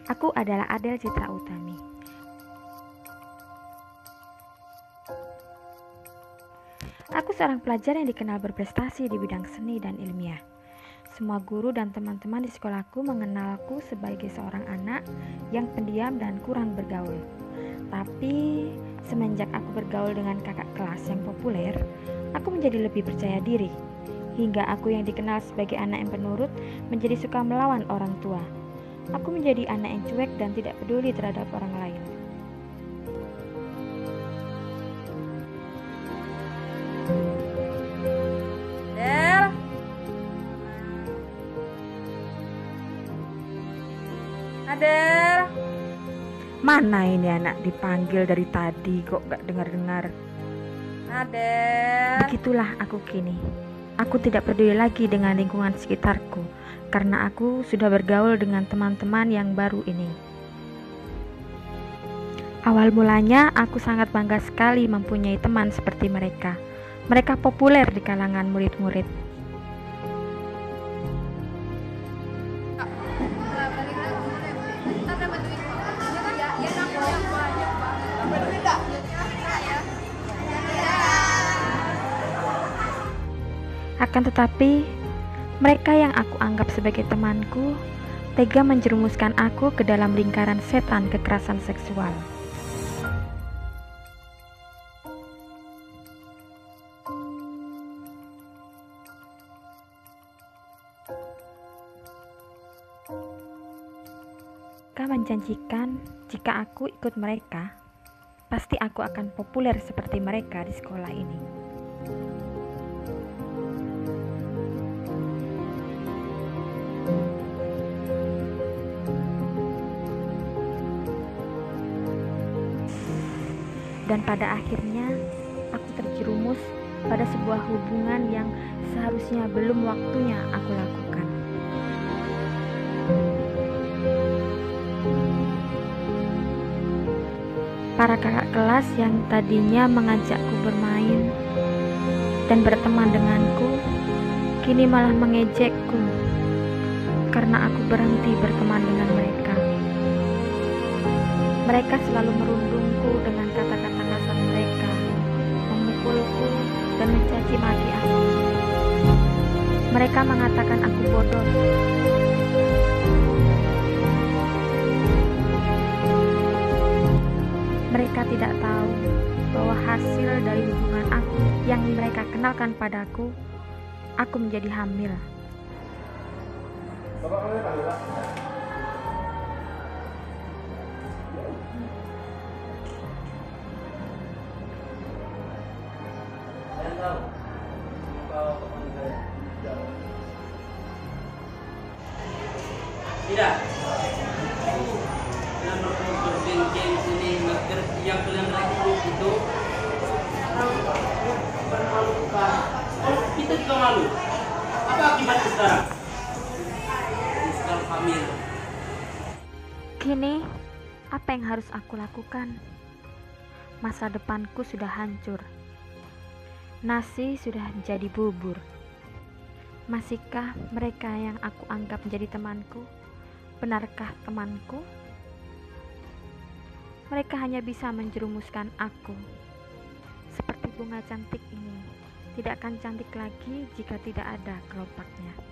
Aku adalah Adel Citra Utami. Aku seorang pelajar yang dikenal berprestasi di bidang seni dan ilmiah. Semua guru dan teman-teman di sekolahku mengenalku sebagai seorang anak yang pendiam dan kurang bergaul. Tapi semenjak aku bergaul dengan kakak kelas yang populer, aku menjadi lebih percaya diri. Hingga aku yang dikenal sebagai anak yang penurut menjadi suka melawan orang tua. Aku menjadi anak yang cuek dan tidak peduli terhadap orang lain. Del, Adel, Mana ini anak dipanggil dari tadi kok gak dengar-dengar. Adel. Begitulah aku kini. Aku tidak peduli lagi dengan lingkungan sekitarku karena aku sudah bergaul dengan teman-teman yang baru ini. Awal mulanya aku sangat bangga sekali mempunyai teman seperti mereka. Mereka populer di kalangan murid-murid. Akan tetapi, mereka yang aku anggap sebagai temanku tega menjerumuskan aku ke dalam lingkaran setan kekerasan seksual. Mereka menjanjikan jika aku ikut mereka, pasti aku akan populer seperti mereka di sekolah ini. Dan pada akhirnya aku terjerumus pada sebuah hubungan yang seharusnya belum waktunya aku lakukan. Para kakak kelas yang tadinya mengajakku bermain dan berteman denganku, kini malah mengejekku karena aku berhenti berteman dengan mereka. Mereka selalu merundungku dengan kata-kata kasar mereka, memukulku dan mencaci maki aku. Mereka mengatakan aku bodoh. Mereka tidak tahu bahwa hasil dari hubungan aku yang mereka kenalkan padaku, aku menjadi hamil. Tidak. Yang bergeng sini yang kalian lakukan itu bermalukan. Kita juga malu. Apa akibatnya sekarang? Sekarang hamil. Kini, apa yang harus aku lakukan? Masa depanku sudah hancur. Nasi sudah jadi bubur. Masihkah mereka yang aku anggap menjadi temanku? Benarkah temanku? Mereka hanya bisa menjerumuskan aku. Seperti bunga cantik ini, tidak akan cantik lagi jika tidak ada kelopaknya.